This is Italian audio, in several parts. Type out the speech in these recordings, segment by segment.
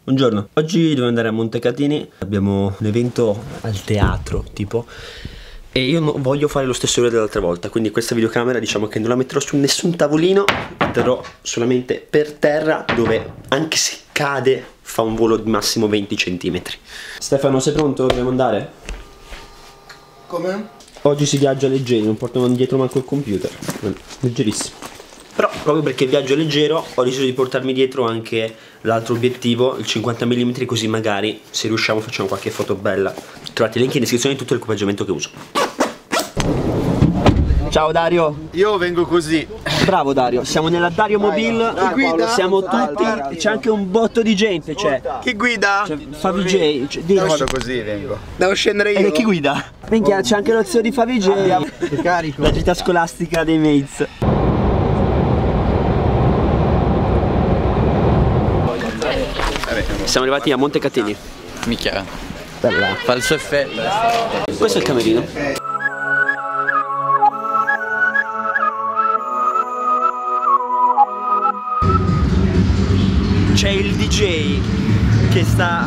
Buongiorno, oggi devo andare a Montecatini, abbiamo un evento al teatro tipo e io non voglio fare lo stesso errore dell'altra volta, quindi questa videocamera diciamo che non la metterò su nessun tavolino, la terrò solamente per terra dove anche se cade fa un volo di massimo 20 cm. Stefano, sei pronto? Dobbiamo andare? Come? Oggi si viaggia leggeri, non portiamo dietro manco il computer, leggerissimo. Però proprio perché il viaggio è leggero ho deciso di portarmi dietro anche l'altro obiettivo, il 50 mm, così magari se riusciamo facciamo qualche foto bella. Trovate il link in descrizione di tutto l'equipaggiamento che uso. Ciao Dario. Io vengo così. Bravo Dario, siamo nella Dario Mobile, siamo tutti, c'è anche un botto di gente, c'è. Chi guida? C'è Favij, Vado così, vengo. Devo scendere io. E chi guida? Minchia, c'è anche lo zio di Favij. Carico. La gita scolastica dei mates. Siamo arrivati a Montecatini. Minchia, Bella. fa il suo effetto. Questo è il camerino. C'è il DJ che sta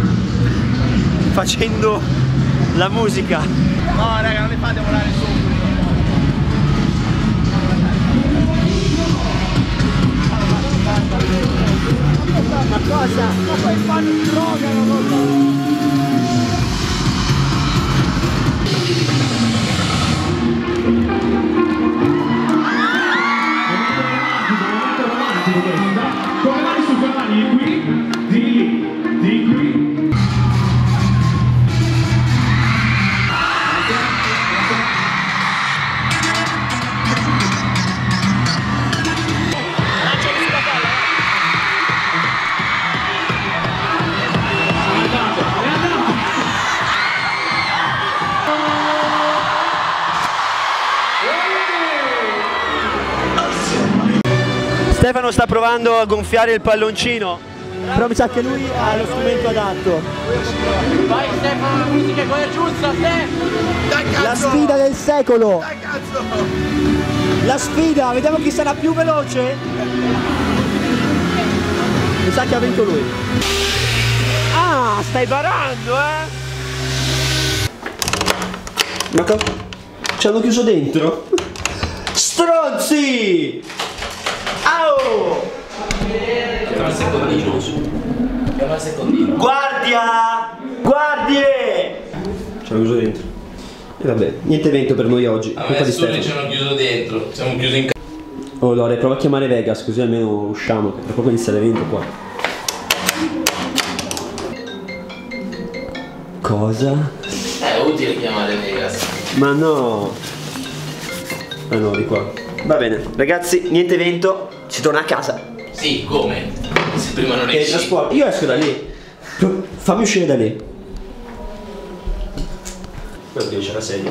facendo la musica. No raga, non mi fate volare su. Ma cosa? Ma poi fanno droga la volta! Con le mani su mani, di qui, di lì, di qui. Stefano sta provando a gonfiare il palloncino, però mi sa che lui ha lo strumento adatto. Vai Stefano, la musica è quella giusta, La sfida del secolo! Dai cazzo! La sfida, vediamo chi sarà più veloce. Mi sa che ha vinto lui. Ah, stai barando, Ma ci hanno chiuso dentro? Stronzi! Au! Chiama il secondino. Chiama il secondino. Guardia! Guardie! Ci hanno chiuso dentro. E vabbè, niente evento per noi oggi. A Colpa me di Sturri Stefano. ci hanno chiuso dentro, siamo chiusi in casa. Oh Lore, prova a chiamare Vegas così almeno usciamo, che tra poco inizia l'evento qua. Cosa? È utile chiamare Vegas. Ma no! Ah no, di qua. Va bene, ragazzi, niente evento, si torna a casa. Sì, come? Se prima non esci. Trasporto. Io esco da lì. Fammi uscire da lì. Oddio, c'è la sedia.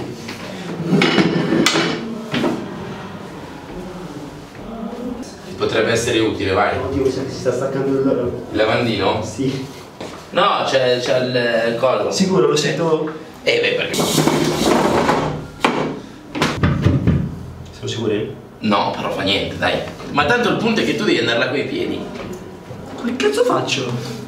Potrebbe essere utile, vai. Oddio, mi sa che si sta staccando il Lavandino? Sì. No, c'è il collo. Sicuro, lo sento. Beh, perché? Siamo sicuri? No, però fa niente, dai. Ma tanto il punto è che tu devi andare là coi piedi. Che cazzo faccio?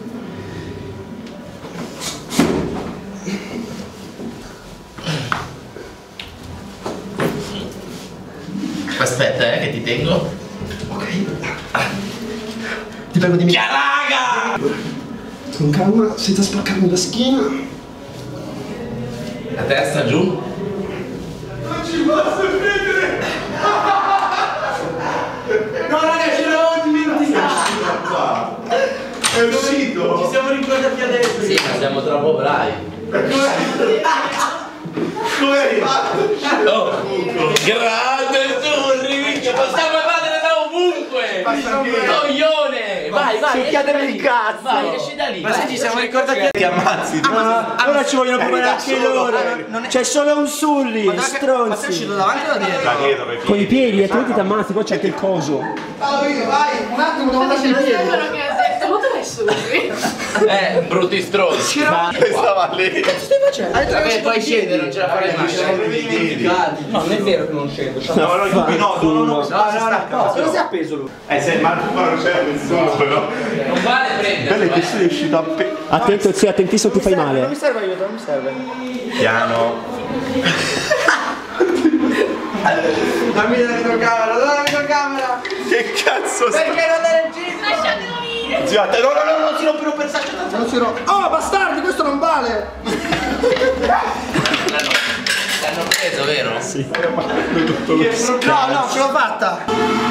Aspetta, che ti tengo. Ok. Ti prego di Chia raga! Con calma, senza spaccarmi la schiena. La testa giù. Non ci posso credere! No raga, ce l'avevo dimenticato qua! È uscito! Ci siamo ricordati adesso. Sì, ma siamo troppo bravi. Come è arrivato? Oh, grande Sturri, minchia, possiamo andare da ovunque! Coglione! Vai, Succhiatemi il cazzo! Vai, esci da lì! Ma se ci siamo ricordati Ti ammazzi! Ora ci vogliono provare anche loro. C'è solo un Sulli, Ma sei stronzi. uscito davanti o da dietro? Da dietro per Con i piedi, altrimenti ti ammazzi, qua c'è anche il coso. Vai, un attimo, devo andare i piedi! Molto messo lui. Brutti stronzi. Stava lì. Che cazzo stai facendo? Vabbè, poi scende, non ce la farei mai. No, non è vero che non scendo. No, no. Cosa si è appeso lui? Ma non c'era nessuno, però. Non vale prendere. Bello che sei riuscito a Attento, sì, attentissimo, ti fai male. Non mi serve aiuto, non mi serve. Piano. Dammi la videocamera. Che cazzo Perché non l'hai regista? Lasciatelo dire. Zio, no, non si rompono per saccio. Non si rompe. Oh, bastardi, questo non vale. L'hanno preso, vero? Sì. No, ce l'ho fatta.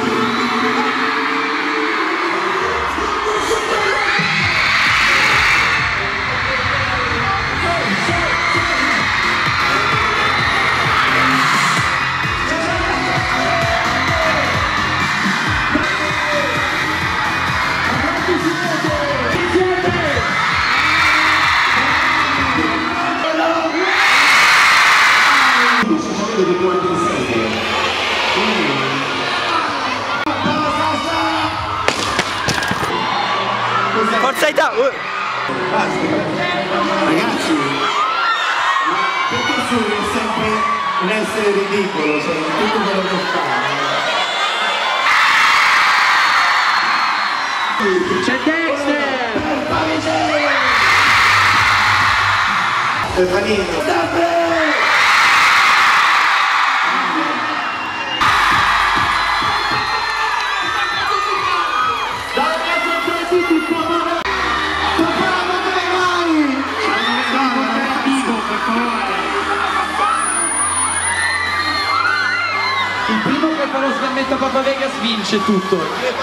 Forza Italia! Ragazzi, perché sono sempre un essere ridicolo, cioè tutto quello che fa. C'è Dexter. Stefanino. Il primo che fa lo sgambetto a Papa Vegas vince tutto.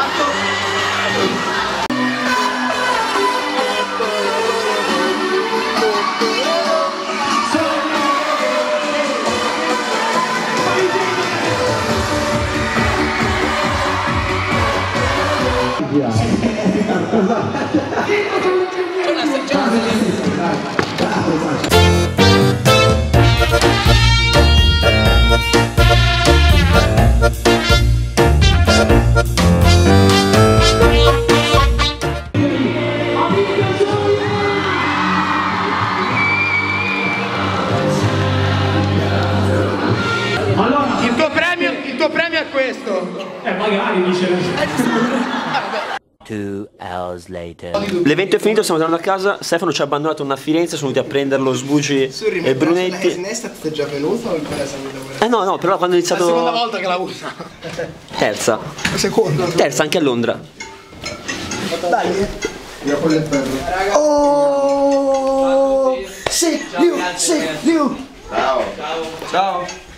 Il tuo premio è questo. Magari dice. 2 hours later. L'evento è finito, stiamo tornando a casa. Stefano ci ha abbandonato una Firenze, sono venuti a prenderlo Sbugi e Brunetti. Ne è stato già venuto o ancora siamo lavorando? No, però quando è iniziato. La seconda volta che la usa. Terza. Seconda. Terza anche a Londra. Dai. Oh! Sì, Liu. Ciao. Ciao.